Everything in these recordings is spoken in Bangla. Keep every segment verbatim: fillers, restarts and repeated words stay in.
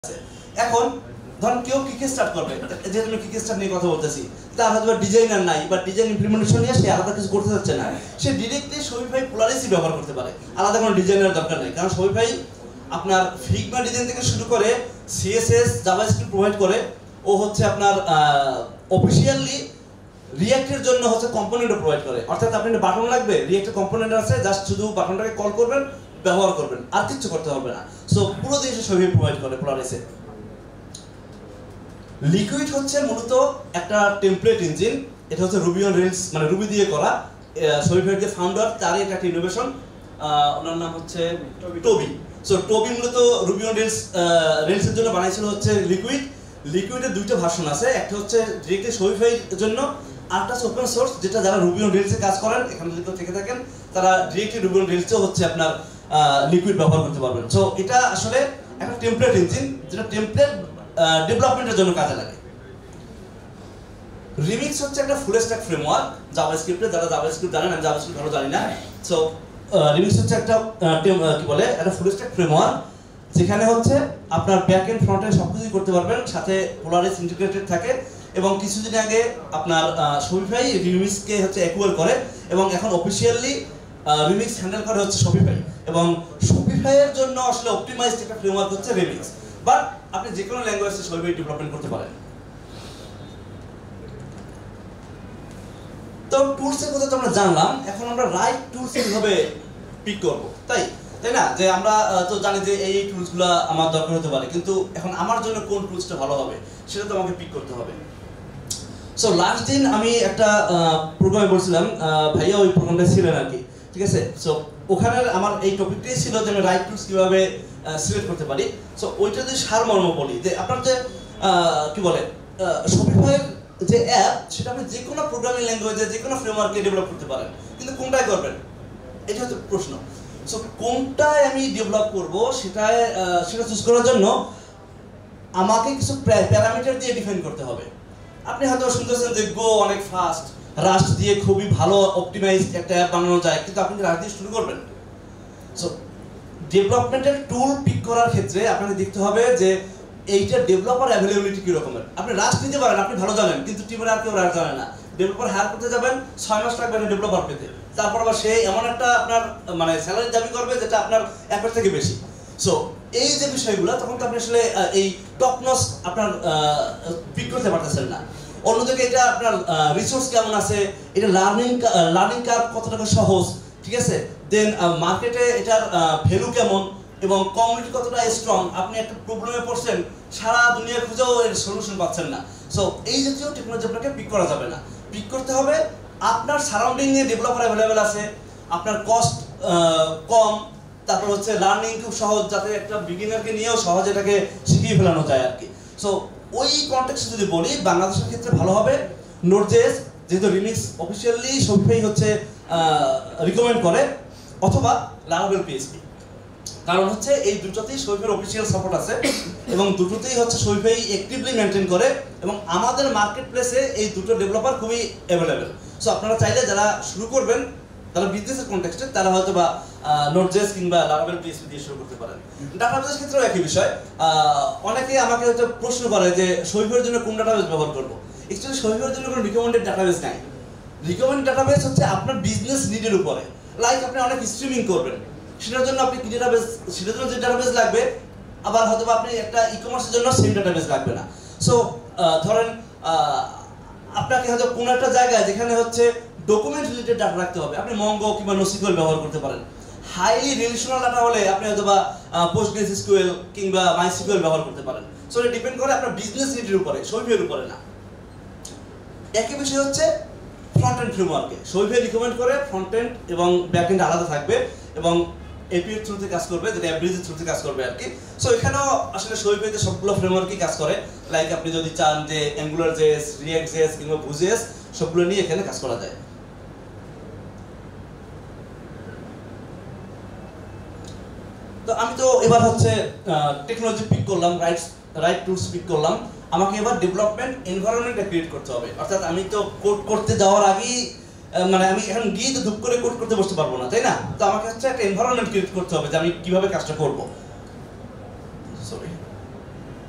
এখন ধরুন কেউ কিকে স্টার্ট করবে, যেহেতু আমি কিকে স্টার্ট নিয়ে কথা বলতেছি, তার হয়তো ডিজাইনার নাই বা ডিজাইন ইমপ্লিমেন্টেশন নিয়ে সে আলাদা কিছু করতে যাচ্ছে না, সে ডিরেক্টলি শপিফাই পোলারিসই ব্যবহার করতে পারে, আলাদা কোনো ডিজাইনের দরকার নেই। কারণ শপিফাই আপনার ফিগমা ডিজাইন থেকে শুরু করে সিএসএস জাভাস্ক্রিপ্ট প্রোভাইড করে, ও হচ্ছে আপনার অফিসিয়ালি রিঅ্যাক্টের জন্য হচ্ছে কম্পোনেন্টও প্রোভাইড করে। অর্থাৎ আপনি একটা বাটন লাগবে, রিঅ্যাক্টের কম্পোনেন্ট আছে, জাস্ট শুধু বাটনটাকে কল করবেন, ব্যবহার করবেন, আর কিছু করতে হবে না। সো পুরো জিনিস শপিফাই প্রোভাইড করে পোলারিসে। লিকুইড হচ্ছে মূলত একটা টেমপ্লেট ইঞ্জিন, এটা হচ্ছে রুবি অন রেলস মানে রুবি দিয়ে করা। শপিফাইয়ের যে ফাউন্ডার তারই একটা ইনোভেশন, ওনার নাম হচ্ছে টোবি। সো টোবি মূলত রুবি অন রেলস রেলসের জন্য বানাইছিল হচ্ছে লিকুইড। লিকুইডের দুইটা ভার্সন আছে, একটা হচ্ছে ডিরেক্টলি শপিফাইয়ের জন্য, আরটা হচ্ছে ওপেন সোর্স, যেটা যারা রুবি অন রেলসে কাজ করেন এখানে যদি থেকে থাকেন তারা ডিরেক্টলি রুবি অন রেলসেও হচ্ছে আপনার লিকুইড ব্যবহার করতে পারবেন। সো এটা আসলে একটা টেমপ্লেট ইঞ্জিন, যেটা টেমপ্লেট ডেভেলপমেন্টের জন্য কাজে লাগে। রিমিক্স হচ্ছে একটা ফুল স্ট্যাক ফ্রেমওয়ার্ক জাভাস্ক্রিপ্টে, যারা জাভাস্ক্রিপ্ট জানেন, আমি জাভাস্ক্রিপ্ট ভালো জানি না। সো রিমিক্স হচ্ছে একটা কি বলে একটা ফুল স্ট্যাক ফ্রেমওয়ার্ক, যেখানে হচ্ছে আপনার ব্যাক এন্ড ফ্রন্ট এন্ড সবকিছুই করতে পারবেন, সাথে পোলারিস ইন্টিগ্রেটেড থাকে। এবং কিছুদিন আগে আপনার শপিফাই রিমিক্সকে হচ্ছে অ্যাকুয়ার করে, এবং এখন অফিসিয়ালি রিমিক্স হ্যান্ডেল করে হচ্ছে শপিফাই। এবং শপিফাইয়ের জন্য আসলে অপটিমাইজড একটা ফ্রেমওয়ার্ক হচ্ছে রিমিক্স, বাট আপনি যে কোনো ল্যাঙ্গুয়েজে শপিফাই ডেভেলপমেন্ট করতে পারেন। তো টুলসের কথা তো আমরা জানলাম, এখন আমরা রাইট টুলস কিভাবে পিক করব, তাই তাই না? যে আমরা তো জানি যে এই টুলসগুলো আমার দরকার হতে পারে, কিন্তু এখন আমার জন্য কোন টুলসটা ভালো হবে সেটা তো আমাকে পিক করতে হবে। সো লাস্ট দিন আমি একটা প্রোগ্রামে বলছিলাম, ভাইয়া ওই প্রোগ্রামটা ছিলেন আর কি, ঠিক আছে? সো ওখানে আমার এই টপিকটাই ছিল যে আমি রাইট টুলস কিভাবে সিলেক্ট করতে পারি। সো ওইটা যদি সারমর্ম বলি, যে আপনার যে কি বলে শপিফাইয়ের যে অ্যাপ, সেটা আপনি যে কোনো প্রোগ্রামিং ল্যাঙ্গুয়েজে যে কোনো ফ্রেমওয়ার্কে ডেভেলপ করতে পারেন, কিন্তু কোনটায় করবেন এটা হচ্ছে প্রশ্ন। সো কোনটায় আমি ডেভেলপ করব সেটায় সেটা চুজ করার জন্য আমাকে কিছু প্যারামিটার দিয়ে ডিফাইন করতে হবে। আপনি হয়তো শুনতেছেন যে গো অনেক ফাস্ট, রাস্ট দিয়ে খুবই ভালো অপটিমাইজড একটা অ্যাপ বানানো যায়, কিন্তু আপনি রাস্ট দিয়ে শুরু করবেন। সো ডেভেলপমেন্টের টুল পিক করার ক্ষেত্রে আপনাকে দেখতে হবে যে এইটা ডেভেলপার অ্যাভেলেবিলিটি কি রকমের। আপনি রাস্ট নিতে পারেন, আপনি ভালো জানেন, কিন্তু টিমের আর কেউ রাস্ট জানে না। ডেভেলপার হায়ার করতে যাবেন, ছয় মাস লাগবে ডেভেলপার পেতে, তারপর আবার সে এমন একটা আপনার মানে স্যালারি দাবি করবে যেটা আপনার অ্যাপের থেকে বেশি। সো এই যে বিষয়গুলো, তখন তো আপনি আসলে এই টপ নচ আপনার পিক করতে পারতেছেন না। অন্যদিকে এটা আপনার রিসোর্স কেমন আছে, এটা লার্নিং লার্নিং কার্ভ কতটা সহজ, ঠিক আছে, দেন মার্কেটে এটার ভ্যালু কেমন, এবং কমিউনিটি কতটা স্ট্রং। আপনি একটা প্রবলেমে পড়ছেন, সারা দুনিয়া খুঁজেও এর সলিউশন পাচ্ছেন না। সো এই জাতীয় টেকনোলজি আপনাকে পিক করা যাবে না। পিক করতে হবে আপনার সারাউন্ডিং এ ডেভেলপার অ্যাভেলেবেল আছে, আপনার কস্ট কম, তারপর হচ্ছে লার্নিং খুব সহজ, যাতে একটা বিগিনারকে নিয়েও সহজে এটাকে শিখিয়ে ফেলানো যায় আর কি। সো ওই কনটেক্সটে যদি বলি, বাংলাদেশের ক্ষেত্রে ভালো হবে নোড.জেএস, যেহেতু রিমিক্স অফিসিয়ালি শপিফাই হচ্ছে রিকমেন্ড করে, অথবা লারাভেল পিএইচপি। কারণ হচ্ছে এই দুটোতেই শপিফাইয়ের অফিসিয়াল সাপোর্ট আছে, এবং দুটোতেই হচ্ছে শপিফাই অ্যাক্টিভলি মেনটেন করে, এবং আমাদের মার্কেট প্লেসে এই দুটো ডেভেলপার খুবই অ্যাভেলেবেল। সো আপনারা চাইলে যারা শুরু করবেন, তারা বিজনেসের কনটেক্সটে, তারা হয়তো বা নোড.জেএস কিংবা লারাভেল পিএইচপি দিয়ে শুরু করতে পারেন। ডাটাবেসের ক্ষেত্রেও একই বিষয়। অনেকে আমাকে হয়তো প্রশ্ন করে যে শপিফাইয়ের জন্য কোন ডাটাবেস ব্যবহার করবো। অ্যাকচুয়ালি শপিফাইয়ের জন্য কোনো রিকমেন্ডেড ডাটাবেস নাই। রিকমেন্ডেড ডাটাবেস হচ্ছে আপনার বিজনেস নিডের উপরে। লাইক আপনি অনেক স্ট্রিমিং করবেন, সেটার জন্য আপনি কি ডাটাবেস, সেটার জন্য যে ডাটাবেস লাগবে, আবার হয়তো আপনি একটা ই কমার্সের জন্য সেম ডাটাবেস লাগবে না। সো ধরেন আপনাকে হয়তো কোনো একটা জায়গায় যেখানে হচ্ছে ডকুমেন্ট রিলেটেড ডাটা রাখতে হবে, আপনি মঙ্গো কিংবা নোসিকুয়েল ব্যবহার করতে পারেন। হাইলি রিলেশনাল ডাটা হলে আপনি হয়তো বা পোস্টগ্রেসিকুয়েল কিংবা মাইসিকুয়েল ব্যবহার করতে পারেন। সো এটা ডিপেন্ড করে আপনার বিজনেস নিডের উপরে, শপিফাইয়ের উপরে না। একই বিষয় হচ্ছে ফ্রন্ট এন্ড ফ্রেমওয়ার্কে। শপিফাই রিকমেন্ড করে ফ্রন্ট এন্ড এবং ব্যাক এন্ড আলাদা থাকবে, এবং এপিআই এর থ্রুতে কাজ করবে, যেটা অ্যাব্রিজের থ্রুতে কাজ করবে আর কি। সো এখানেও আসলে শপিফাইতে সবগুলো ফ্রেমওয়ার্কই কাজ করে। লাইক আপনি যদি চান যে অ্যাঙ্গুলার জেএস, রিঅ্যাক্ট জেএস কিংবা ভুজেএস, সবগুলো নিয়ে এখানে কাজ করা যায়। তো আমি তো এবার হচ্ছে টেকনোলজি পিক করলাম, রাইট রাইট টুলস পিক করলাম। আমাকে এবার ডেভেলপমেন্ট এনভায়রনমেন্টটা ক্রিয়েট করতে হবে। অর্থাৎ আমি তো কোড করতে যাওয়ার আগেই মানে আমি এখন গিয়ে তো ধুপ করে কোড করতে বসতে পারবো না, তাই না? তো আমাকে হচ্ছে একটা এনভায়রনমেন্ট ক্রিয়েট করতে হবে যে আমি কিভাবে কাজটা করব। সরি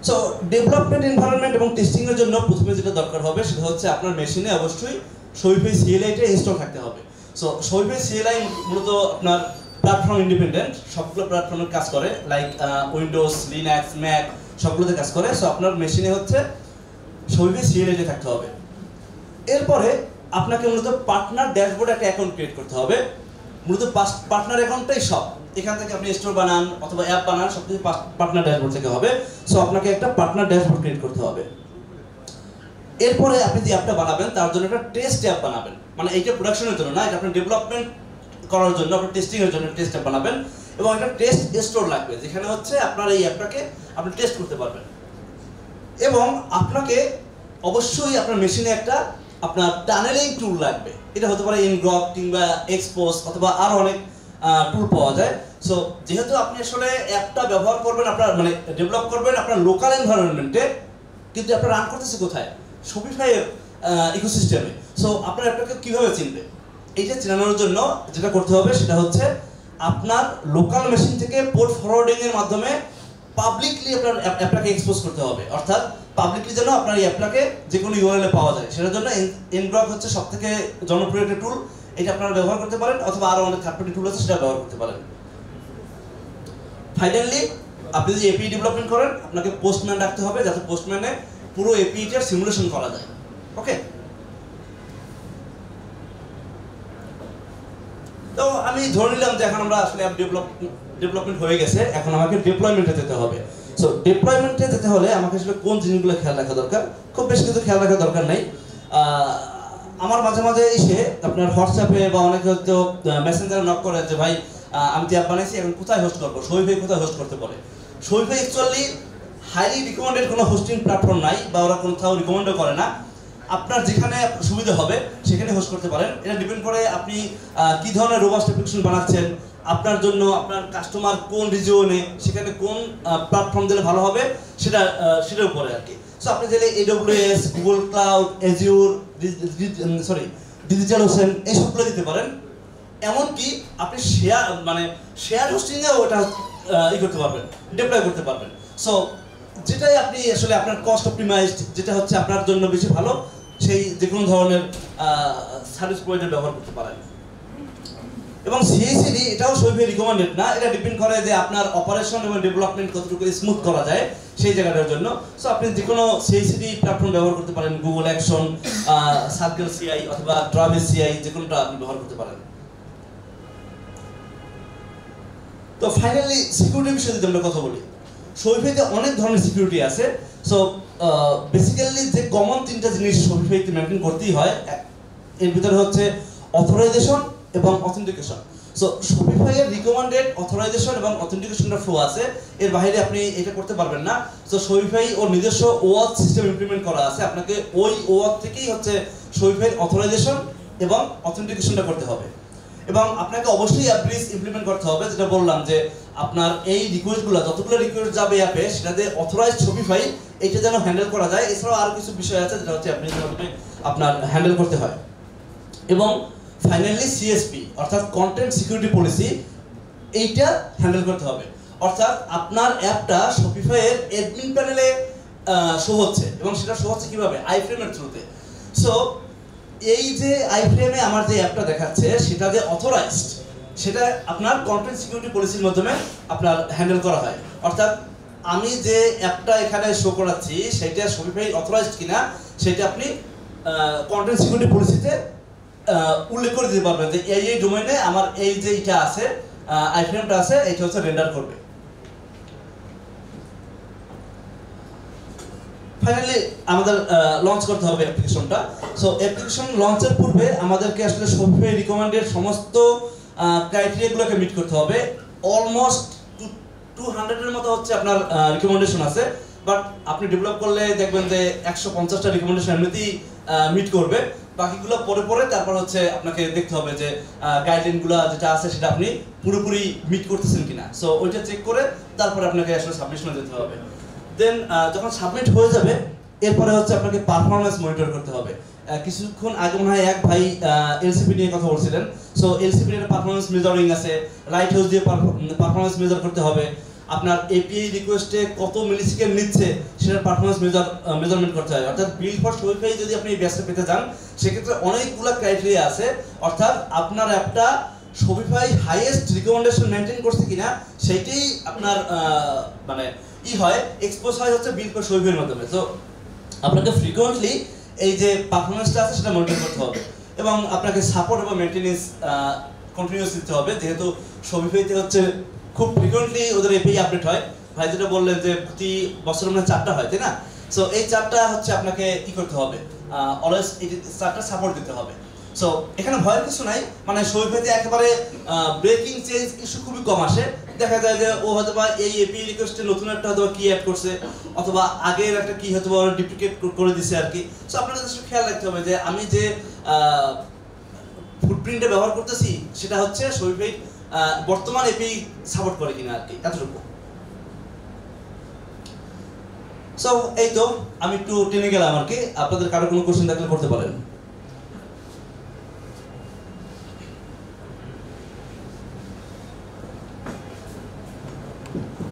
সো ডেভেলপমেন্ট এনভায়রনমেন্ট এবং টেস্টিং এর জন্য প্রথমে যেটা দরকার হবে সেটা হচ্ছে আপনার মেশিনে অবশ্যই শোপিফাই সিএলআই টা ইনস্টল থাকতে হবে। সো শোপিফাই সিএলআই মূলত আপনার প্ল্যাটফর্ম ইন্ডিপেন্ডেন্ট, সবগুলো প্ল্যাটফর্মে কাজ করে, লাইক উইন্ডোজ, লিনাক্স, ম্যাক সবগুলোতে কাজ করে। সো আপনার মেশিনে হচ্ছে শোপিফাই সিএলআই টা থাকতে হবে। এরপরে আপনাকে মূলত পার্টনার ড্যাশবোর্ডে একটা অ্যাকাউন্ট ক্রিয়েট করতে হবে। মূলত পার্টনার অ্যাকাউন্টটাই সব, এখান থেকে আপনি স্টোর বানান অথবা অ্যাপ বানান সবকিছু পার্টনার ড্যাশবোর্ড থেকে হবে। সো আপনাকে একটা পার্টনার ড্যাশবোর্ড ক্রিয়েট করতে হবে। এরপরে আপনি যে অ্যাপটা বানাবেন তার জন্য একটা টেস্ট অ্যাপ বানাবেন, মানে এইটা প্রোডাকশনের জন্য না, এটা আপনি ডেভেলপমেন্ট করার জন্য, আপনার টেস্টিং এর জন্য টেস্ট অ্যাপ বানাবেন। এবং একটা টেস্ট স্টোর লাগবে যেখানে হচ্ছে আপনার এই অ্যাপটাকে আপনি টেস্ট করতে পারবেন। এবং আপনাকে অবশ্যই আপনার মেশিনে একটা আপনার টানেলিং টুল লাগবে, এটা হতে পারে ইনগ্রক কিংবা এক্সপোজ অথবা আরো অনেক টুল পাওয়া যায়। সো যেহেতু আপনি আসলে অ্যাপটা ব্যবহার করবেন, আপনার মানে ডেভেলপ করবেন আপনার লোকাল এনভায়রনমেন্টে, কিন্তু আপনার রান করতেছে কোথায়? শপিফাই এর ইকোসিস্টেমে। সো আপনার অ্যাপটাকে কিভাবে চিনবে? এইটা চেনানোর জন্য যেটা করতে হবে সেটা হচ্ছে আপনার লোকাল মেশিন থেকে পোর্ট ফরওয়ার্ডিং এর মাধ্যমে পাবলিকলি আপনার অ্যাপটাকে এক্সপোজ করতে হবে। অর্থাৎ পাবলিকলি যেন আপনার এই অ্যাপটাকে যে কোনো ইউআরএল এ পাওয়া যায়, সেটার জন্য এনগ্রক হচ্ছে সবথেকে জনপ্রিয় একটা টুল, এটা আপনারা ব্যবহার করতে পারেন অথবা আরো অনেক থার্ড পার্টি টুল আছে সেটা ব্যবহার করতে পারেন। ফাইনালি আপনি যদি এপিআই ডেভেলপমেন্ট করেন আপনাকে পোস্টম্যান রাখতে হবে যাতে পোস্টম্যানে পুরো এপিআইটার সিমুলেশন করা যায়। ওকে, তো আমি ধরে নিলাম যে এখন আমরা আসলে অ্যাপ ডেভেলপ ডেভেলপমেন্ট হয়ে গেছে, এখন আমাকে ডিপ্লয়মেন্টে যেতে হবে। সো ডিপ্লয়মেন্টে যেতে হলে আমাকে আসলে কোন জিনিসগুলো খেয়াল রাখা দরকার? খুব বেশি কিছু খেয়াল রাখার দরকার নেই। আমার মাঝে মাঝে এসে আপনার হোয়াটসঅ্যাপে বা অনেকে হয়তো মেসেঞ্জারে নক করে যে ভাই আমি তো অ্যাপ বানাইছি, এখন কোথায় হোস্ট করবো, শোপিফাই কোথায় হোস্ট করতে পারে? শোপিফাই অ্যাকচুয়ালি হাইলি রিকমেন্ডেড কোনো হোস্টিং প্ল্যাটফর্ম নাই, বা ওরা কোথাও রিকমেন্ডও করে না। আপনার যেখানে সুবিধা হবে সেখানে হোস্ট করতে পারেন। এটা ডিপেন্ড করে আপনি কি ধরনের রোবাস্ট অ্যাপ্লিকেশন বানাচ্ছেন, আপনার জন্য আপনার কাস্টমার কোন রিজিওনে, সেখানে কোন প্ল্যাটফর্ম দিলে ভালো হবে সেটা সেটার উপরে আর কি। সো আপনি চাইলে AWS, Google cloud, Azure, sorry digital ocean এই সবগুলো দিতে পারেন। এমনকি আপনি শেয়ার মানে শেয়ার হোস্টিংয়েও ওটা ই করতে পারবেন, ডিপ্লয় করতে পারবেন। সো যেটাই আপনি আসলে আপনার কস্ট অপটিমাইজড, যেটা হচ্ছে আপনার জন্য বেশি ভালো, সেই যে কোনো ধরনের সার্ভিস প্রোভাইডার ব্যবহার করতে পারেন। এবং সিআইসিডি এটাও শোপিফাই রিকমেন্ডেড না, এটা ডিপেন্ড করে যে আপনার অপারেশন এবং ডেভেলপমেন্ট কতটুকু স্মুথ করা যায় সেই জায়গাটার জন্য। সো আপনি যে কোনো সিআইসিডি প্ল্যাটফর্ম ব্যবহার করতে পারেন, গুগল অ্যাকশন, সার্কেল সিআই অথবা ট্রাভিস সিআই, যে কোনোটা আপনি ব্যবহার করতে পারেন। তো ফাইনালি সিকিউরিটি বিষয়ে যদি আমরা কথা বলি, শোপিফাইতে অনেক ধরনের সিকিউরিটি আছে। সো বেসিক্যালি যে কমন তিনটা জিনিস শোপিফাইতে মেনটেন করতেই হয়, এর ভিতরে হচ্ছে অথরাইজেশন এবং অথেন্টিকেশন। সো শোপিফাই এর রিকমেন্ডেড অথরাইজেশন এবং অথেন্টিকেশনটা ফ্লো আছে, এর বাইরে আপনি এটা করতে পারবেন না। সো শোপিফাই ওর নিজস্ব ওয়াথ সিস্টেম ইমপ্লিমেন্ট করা আছে, আপনাকে ওই ওয়াথ থেকেই হচ্ছে শোপিফাই অথরাইজেশন এবং অথেন্টিকেশনটা করতে হবে। এবং আপনাকে অবশ্যই অ্যাপ্রিস ইমপ্লিমেন্ট করতে হবে, যেটা বললাম যে আপনার এই রিকোয়েস্টগুলো যতগুলো রিকোয়েস্ট যাবে অ্যাপে সেটাতে অথরাইজড শোপিফাই এটা যেন হ্যান্ডেল করা যায়। এছাড়াও আরো কিছু বিষয় আছে যেটা হচ্ছে অ্যাপ্রিসের মাধ্যমে আপনার হ্যান্ডেল করতে হয়। এবং ফাইনালি সিএসপি অর্থাৎ কন্টেন্ট সিকিউরিটি পলিসি, এইটা হ্যান্ডেল করতে হবে। অর্থাৎ আপনার অ্যাপটা শপিফাই এর অ্যাডমিন প্যানেলে শো হচ্ছে, এবং সেটা শো হচ্ছে কিভাবে? আইফ্রেমের থ্রুতে। সো এই যে আইফ্রেমে আমার যে অ্যাপটা দেখাচ্ছে সেটা যে অথরাইজড, সেটা আপনার কন্টেন্ট সিকিউরিটি পলিসির মাধ্যমে আপনার হ্যান্ডেল করা হয়। অর্থাৎ আমি যে অ্যাপটা এখানে শো করাচ্ছি সেটা শপিফাই অথরাইজড কিনা সেটা আপনি কন্টেন্ট সিকিউরিটি পলিসিতে উল্লেখ করে দিতে পারবেন যে এই এই ডোমেইনে আমার এই যে এটা আছে, আইফ্রেমটা আছে, এটা হচ্ছে রেন্ডার করবে। ফাইনালি আমাদের লঞ্চ করতে হবে অ্যাপ্লিকেশনটা। সো অ্যাপ্লিকেশন লঞ্চের পূর্বে আমাদেরকে আসলে শপিফাই রিকমেন্ডেড সমস্ত ক্রাইটেরিয়াগুলোকে মিট করতে হবে। অলমোস্ট টু হান্ড্রেডের মতো হচ্ছে আপনার রিকমেন্ডেশন আছে, বাট আপনি ডেভেলপ করলে দেখবেন যে একশো পঞ্চাশটা রিকমেন্ডেশন এমনিতেই মিট করবে। বাকিগুলো পরে পরে তারপর হচ্ছে আপনাকে দেখতে হবে যে গাইডলাইনগুলো যেটা আছে সেটা আপনি পুরোপুরি মিট করতেছেন কিনা। সো ওইটা চেক করে তারপরে আপনাকে আসলে সাবমিশনে যেতে হবে। দেন যখন সাবমিট হয়ে যাবে এরপরে হচ্ছে আপনাকে পারফরমেন্স মনিটর করতে হবে। কিছুক্ষণ আগে মনে হয় এক ভাই এলসিপি নিয়ে কথা বলছিলেন। সো এলসিপি এর পারফরমেন্স মেজারিং আছে, লাইট হাউস দিয়ে পারফরমেন্স মেজার করতে হবে, আপনার এপিআই রিকোয়েস্টে কত মিলিসেকেন্ড নিচ্ছে সেটার পারফরমেন্স মেজার মেজারমেন্ট করতে হয়। অর্থাৎ বিল্ড ফর শপিফাই যদি আপনি এই ব্যাচটা পেতে চান সেক্ষেত্রে অনেকগুলো ক্রাইটেরিয়া আছে। অর্থাৎ আপনার অ্যাপটা শপিফাই হাইয়েস্ট রিকমেন্ডেশন মেনটেন করছে কিনা সেইটাই আপনার মানে ই হয় এক্সপোজ হয় হচ্ছে বিল্ড ফর শপিফাইয়ের মাধ্যমে। তো আপনাকে ফ্রিকোয়েন্টলি এই যে পারফরমেন্সটা আছে সেটা মনিটর করতে হবে এবং আপনাকে সাপোর্ট এবং মেনটেনেন্স কন্টিনিউয়াস দিতে হবে, যেহেতু শপিফাইতে হচ্ছে খুব ফ্রিকোয়েন্টলি ওদের এপিআই আপডেট হয়। ভাই যেটা বললেন যে প্রতি বছর মানে চারটা হয়, তাই না? সো এই চারটা হচ্ছে আপনাকে কি করতে হবে, অলওয়েজ এই চারটা সাপোর্ট দিতে হবে। সো এখানে ভয়ের কিছু নাই, মানে শপিফাইতে একেবারে ব্রেকিং চেঞ্জ ইস্যু খুবই কম আসে। দেখা যায় যে ও হয়তো বা এই এপিআই রিকোয়েস্টে নতুন একটা হয়তো কি অ্যাড করছে অথবা আগের একটা কি হয়তো বা ডুপ্লিকেট করে দিছে আর কি। সো আপনাদের জাস্ট খেয়াল রাখতে হবে যে আমি যে ফুটপ্রিন্টটা ব্যবহার করতেছি সেটা হচ্ছে শপিফাই বর্তমান এপিআই সাপোর্ট করে কিনা আর কি, এতটুকু। সো এই তো আমি একটু টেনে গেলাম আর কি। আপনাদের কারো কোনো কোশ্চেন থাকলে করতে পারেন।